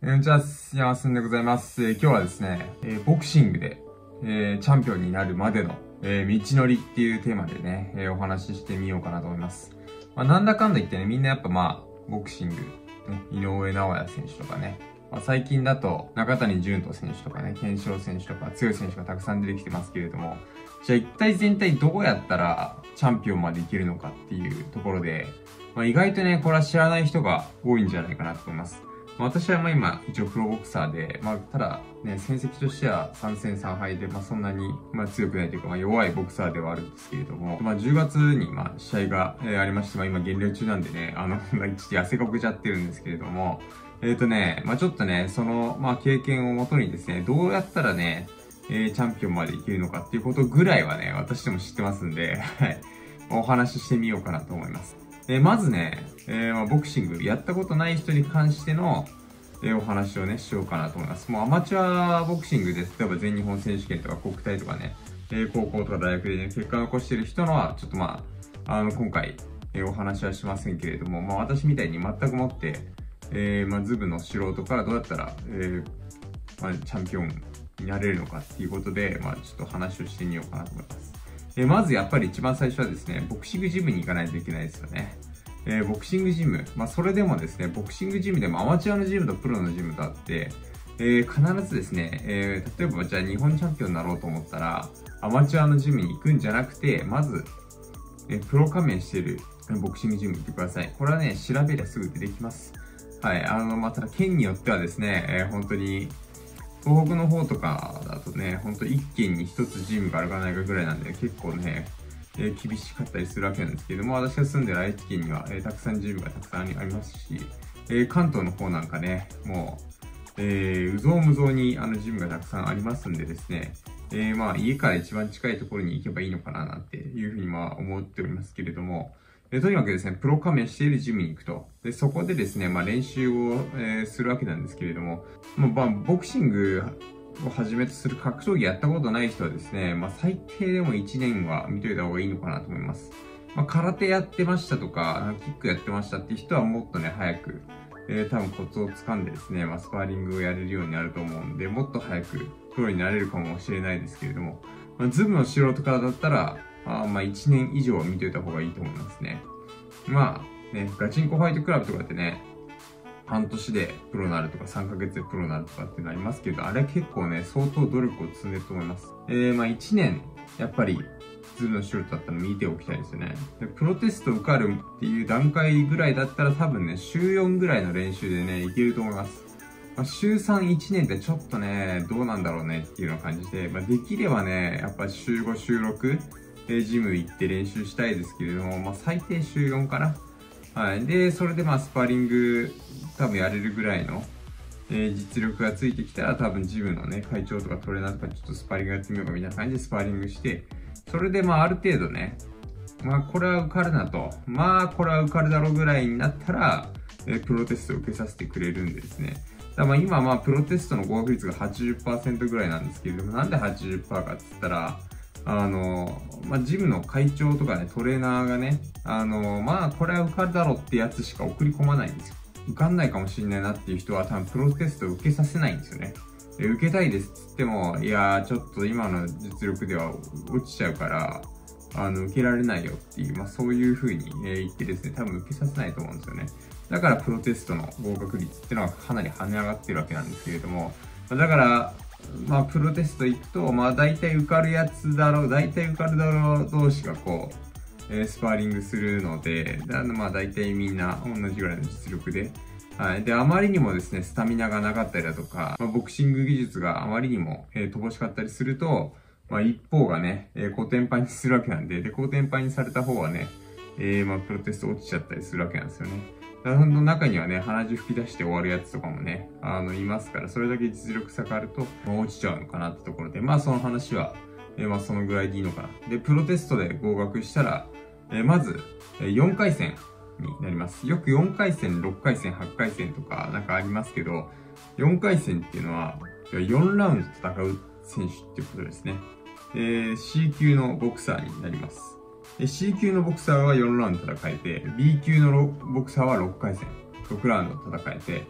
じゃあ、山すんでございます。今日はですね、ボクシングで、チャンピオンになるまでの、道のりっていうテーマでね、お話ししてみようかなと思います。なんだかんだ言ってね、みんなやっぱボクシング、ね、井上尚弥選手とかね、最近だと中谷潤人選手とかね、ケンシロウ選手とか強い選手がたくさん出てきてますけれども、じゃあ一体全体どうやったらチャンピオンまでいけるのかっていうところで、意外とね、これは知らない人が多いんじゃないかなと思います。私は今、一応プロボクサーで、ただね、戦績としては3戦3敗で、そんなに、強くないというか、弱いボクサーではあるんですけれども、10月に、試合が、ありまして、今減量中なんでね、一時汗かけちゃってるんですけれども、ちょっとね、その、経験をもとにですね、どうやったらね、チャンピオンまでいけるのかっていうことぐらいはね、私でも知ってますんで、はい、お話ししてみようかなと思います。まずね、ボクシングやったことない人に関しての、お話をね、しようかなと思います。もうアマチュアボクシングで、例えば全日本選手権とか国体とかね、高校とか大学でね、結果を残してる人のは、ちょっと今回、お話はしませんけれども、私みたいに全くもって、ズブの素人からどうやったら、チャンピオンになれるのかっていうことで、ちょっと話をしてみようかなと思います。まずやっぱり一番最初はですね、ボクシングジムに行かないといけないですよね。ボクシングジム。それでもですね、ボクシングジムでもアマチュアのジムとプロのジムとあって、必ずですね、例えばじゃあ日本チャンピオンになろうと思ったら、アマチュアのジムに行くんじゃなくて、まず、プロ加盟しているボクシングジムに行ってください。これはね、調べりゃすぐ出てきます。はい。ただ県によってはですね、本当に、東北の方とかだとね、ほんと一軒に一つジムがあるかないかぐらいなんで、結構ね、厳しかったりするわけなんですけれども、私が住んでる愛知県には、たくさんジムがたくさんありますし、関東の方なんかね、もう、うぞうむぞうにジムがたくさんありますんでですね、家から一番近いところに行けばいいのかななんていうふうに思っておりますけれども、とにかくですね、プロ加盟しているジムに行くと。で、そこでですね、練習を、するわけなんですけれども、ボクシングをはじめとする格闘技やったことない人はですね、最低でも1年は見といた方がいいのかなと思います。空手やってましたとか、キックやってましたっていう人はもっとね、早く、多分コツを掴んでですね、スパーリングをやれるようになると思うんで、もっと早くプロになれるかもしれないですけれども、ズブの素人からだったら、1年以上は見といた方がいいと思いますね。ガチンコファイトクラブとかってね、半年でプロになるとか3ヶ月でプロになるとかってなりますけど、あれ結構ね、相当努力を積んでると思います。1年、やっぱり、ズブの素人だったら見ておきたいですよね。で、プロテスト受かるっていう段階ぐらいだったら多分ね、週4ぐらいの練習でね、いけると思います。週3、1年ってちょっとね、どうなんだろうねっていうような感じで、できればね、やっぱ週5、週6、ジム行って練習したいですけれども、最低週4かな。はい。で、それでスパーリング多分やれるぐらいの、実力がついてきたら多分ジムのね、会長とかトレーナーとかちょっとスパーリングやってみようかみたいな感じでスパーリングして、それである程度ね、これは受かるなと、これは受かるだろうぐらいになったら、プロテストを受けさせてくれるんでですね。今プロテストの合格率が 80% ぐらいなんですけれども、なんで 80% かって言ったら、ジムの会長とかね、トレーナーがね、これは受かるだろうってやつしか送り込まないんですよ。受かんないかもしれないなっていう人は多分プロテストを受けさせないんですよね。受けたいですって言っても、いやー、ちょっと今の実力では落ちちゃうから、受けられないよっていう、そういう風に言ってですね、多分受けさせないと思うんですよね。だからプロテストの合格率っていうのはかなり跳ね上がってるわけなんですけれども、だから、プロテスト行くと、大体受かるやつだろう、大体受かるだろう同士がこう、スパーリングするので、大体みんな同じぐらいの実力で、はい。で、あまりにもですね、スタミナがなかったりだとか、ボクシング技術があまりにも、乏しかったりすると、一方がね、コテンパンにするわけなんで、コテンパンにされた方はね、プロテスト落ちちゃったりするわけなんですよね。その中にはね、鼻血吹き出して終わるやつとかもね、いますから、それだけ実力差があると、落ちちゃうのかなってところで、その話は、そのぐらいでいいのかな。で、プロテストで合格したら、まず、4回戦になります。よく4回戦、6回戦、8回戦とかなんかありますけど、4回戦っていうのは、4ラウンド戦う選手っていうことですね。C 級のボクサーになります。C 級のボクサーは4ラウンド戦えて、B 級のボクサーは6回戦、6ラウンド戦えて、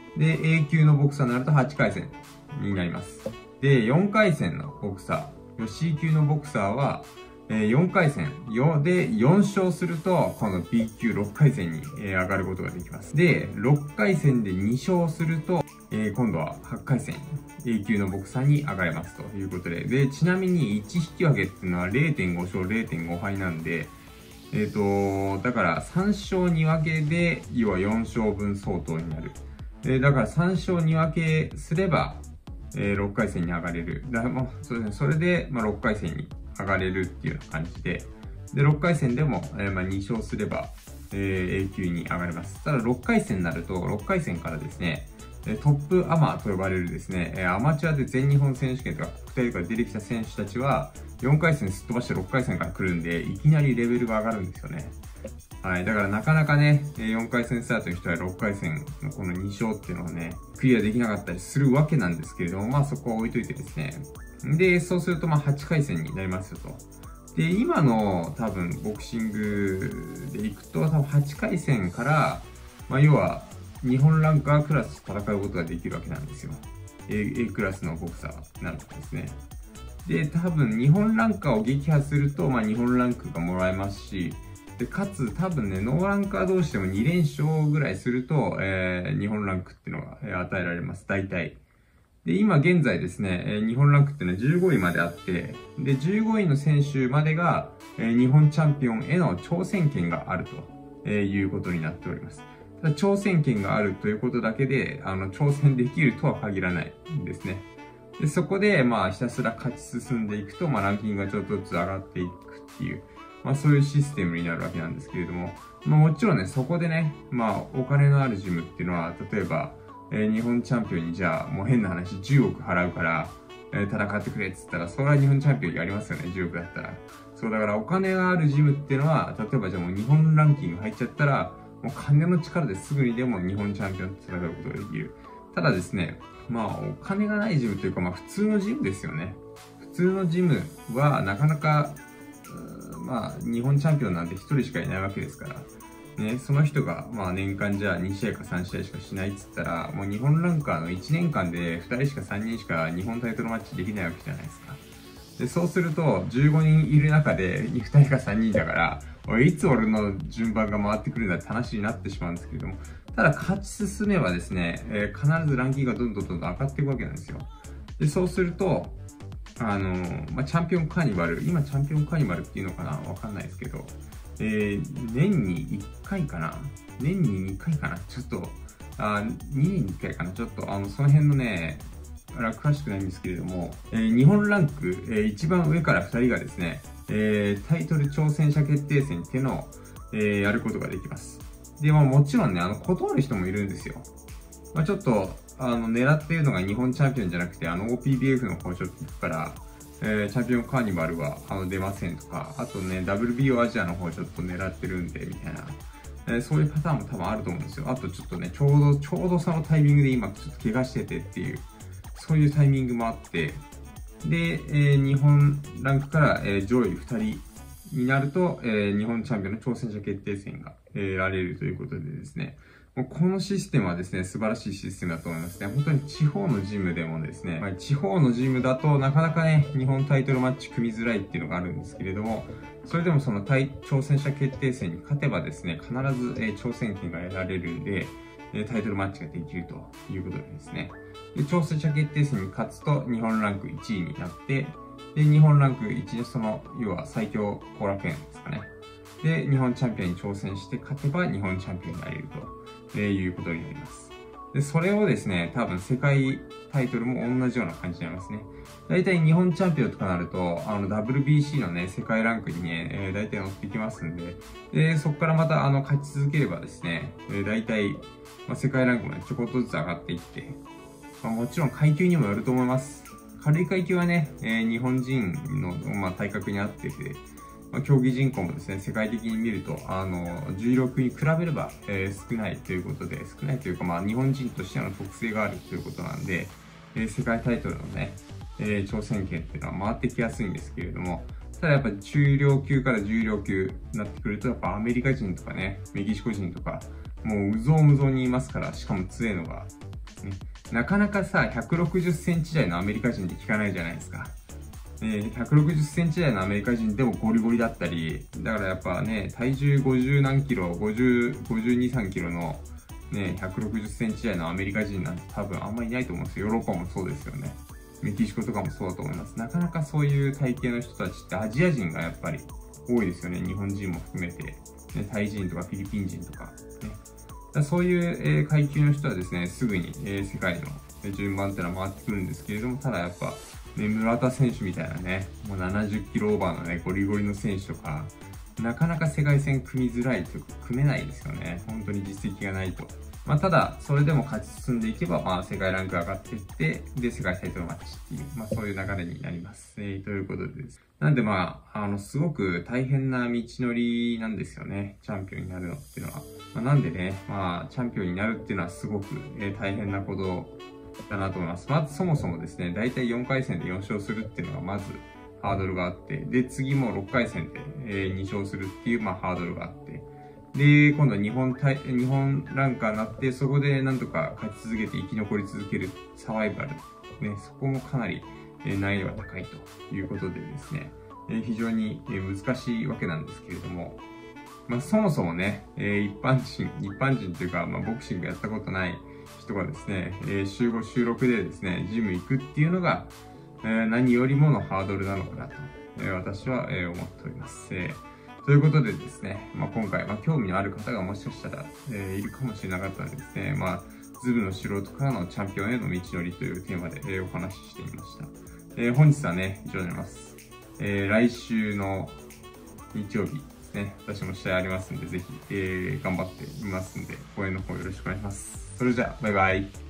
で、A 級のボクサーになると8回戦になります。で、4回戦のボクサー、C 級のボクサーは、4回戦で4勝すると、この B 級6回戦に上がることができます。で、6回戦で2勝すると、今度は8回戦、A 級のボクサーに上がれますということで、で、ちなみに1引き分けっていうのは 0.5 勝 0.5 敗なんで、だから3勝2分けで、要は4勝分相当になる。だから3勝2分けすれば、6回戦に上がれる。だからまあ、そうですね。それで、まあ、6回戦に上がれるっていうような感じで、で、6回戦でも、まあ、2勝すれば、A 級に上がれます。ただ、6回戦になると、6回戦からですね、トップアマと呼ばれるですね、アマチュアで全日本選手権とか国体とか出てきた選手たちは、4回戦すっ飛ばして6回戦から来るんで、いきなりレベルが上がるんですよね。はい。だからなかなかね、4回戦スタートの人は6回戦のこの2勝っていうのをね、クリアできなかったりするわけなんですけれども、まあそこは置いといてですね。で、そうするとまあ8回戦になりますよと。で、今の多分ボクシングでいくと、多分8回戦から、まあ要は日本ランカークラスと戦うことができるわけなんですよ。A クラスのボクサーになるとですね。で、多分日本ランカーを撃破すると、まあ日本ランクがもらえますし、で、かつ多分ね、ノーランカー同士でも2連勝ぐらいすると、日本ランクっていうのが与えられます。大体。で、今現在ですね、日本ランクっていうのは15位まであって、で、15位の選手までが、日本チャンピオンへの挑戦権があるということになっております。ただ挑戦権があるということだけで、挑戦できるとは限らないんですね。で、そこで、まあ、ひたすら勝ち進んでいくと、まあ、ランキングがちょっとずつ上がっていくっていう、まあそういうシステムになるわけなんですけれども、まあもちろんね、そこでね、まあお金のあるジムっていうのは、例えば、日本チャンピオンにじゃあもう変な話10億払うから、戦ってくれって言ったら、それは日本チャンピオンやりますよね、10億だったら。そうだからお金があるジムっていうのは、例えばじゃあもう日本ランキング入っちゃったら、もう金の力ですぐにでも日本チャンピオンと戦うことができる。ただですね、まあお金がないジムというか、まあ普通のジムですよね。普通のジムはなかなか、まあ、日本チャンピオンなんて1人しかいないわけですから、ね、その人が、まあ、年間じゃあ2試合か3試合しかしないっつったら、もう日本ランカーの1年間で2人しか3人しか日本タイトルマッチできないわけじゃないですか。で、そうすると、15人いる中で2人か3人だから、いつ俺の順番が回ってくるんだって話になってしまうんですけれども、ただ勝ち進めばですね、必ずランキングがどんどん上がっていくわけなんですよ。で、そうすると、まあ、チャンピオンカーニバル、今チャンピオンカーニバルっていうのかなわかんないですけど、年に1回かな年に2回かなちょっと、2年に1回かなちょっと、その辺のね、詳しくないんですけれども、日本ランク、一番上から2人がですね、タイトル挑戦者決定戦っていうのを、やることができます。で、まあもちろんね、断る人もいるんですよ。まあちょっと、狙っているのが日本チャンピオンじゃなくて、OPBF の方ちょっと行くから、チャンピオンカーニバルは、出ませんとか、あとね、WBO アジアの方ちょっと狙ってるんで、みたいな。そういうパターンも多分あると思うんですよ。あとちょっとね、ちょうどそのタイミングで今ちょっと怪我しててっていう、そういうタイミングもあって、で、日本ランクから、上位2人になると、日本チャンピオンの挑戦者決定戦が得られるということでですね、もうこのシステムはですね、素晴らしいシステムだと思いますね。本当に地方のジムでもですね、地方のジムだとなかなかね、日本タイトルマッチ組みづらいっていうのがあるんですけれども、それでもその挑戦者決定戦に勝てばですね、必ず、挑戦権が得られるんで、タイトルマッチができるということでですね。で、挑戦者決定戦に勝つと日本ランク1位になって、で、日本ランク1位のその、要は最強後楽園ですかね。で、日本チャンピオンに挑戦して勝てば日本チャンピオンになれるということになります。で、それをですね、多分世界タイトルも同じような感じになりますね。大体日本チャンピオンとかなると、WBC のね、世界ランクにね、大体乗ってきますんで、で、そこからまた勝ち続ければですね、大体、世界ランクもね、ちょこっとずつ上がっていって、もちろん階級にもよると思います。軽い階級はね、日本人の、体格に合ってて、競技人口もですね、世界的に見ると、重量級に比べれば、少ないということで、少ないというか、日本人としての特性があるということなんで、世界タイトルのね、挑戦権っていうのは回ってきやすいんですけれども、ただやっぱ中量級から重量級になってくると、やっぱアメリカ人とかね、メキシコ人とか、もう無造無造にいますから、しかも強いのが、 ね、なかなかさ、160センチ台のアメリカ人って聞かないじゃないですか。160センチ台のアメリカ人でもゴリゴリだったり、だからやっぱね、体重50何キロ、52、3キロのね、160センチ台のアメリカ人なんて多分あんまりいないと思うんですよ。ヨーロッパもそうですよね。メキシコとかもそうだと思います。なかなかそういう体型の人たちってアジア人がやっぱり多いですよね。日本人も含めて。ね、タイ人とかフィリピン人とか。ね、そういう、階級の人はですね、すぐに、世界の順番ってのは回ってくるんですけれども、ただやっぱ、ね、村田選手みたいなね、もう70キロオーバーのね、ゴリゴリの選手とか、なかなか世界戦組みづらいというか、組めないですよね。本当に実績がないと。まあ、ただ、それでも勝ち進んでいけば、まあ、世界ランク上がっていって、で、世界タイトルマッチっていう、まあ、そういう流れになります。ということでです。なんで、まあ、すごく大変な道のりなんですよね。チャンピオンになるのっていうのは。まあ、なんでね、まあ、チャンピオンになるっていうのはすごく、大変なことだなと思います。まず、そもそもですね、だいたい4回戦で4勝するっていうのが、まず、ハードルがあって、で、次も6回戦で、2勝するっていう、まあ、ハードルがあって、で、今度は日本ランカーになって、そこでなんとか勝ち続けて生き残り続けるサバイバル。ね、そこもかなり難易度が高いということでですね、非常に難しいわけなんですけれども、まあそもそもね、一般人というか、まあボクシングやったことない人がですね、週5、週6でですね、ジム行くっていうのが、何よりものハードルなのかなと、私は、思っております。ということでですね、まあ、今回、興味のある方がもしかしたら、いるかもしれなかったのでですね、ズブの素人からのチャンピオンへの道のりというテーマで、お話ししてみました。本日はね、以上になります。来週の日曜日ですね、私も試合ありますんで、ぜひ、頑張ってみますんで、応援の方よろしくお願いします。それじゃあ、バイバイ。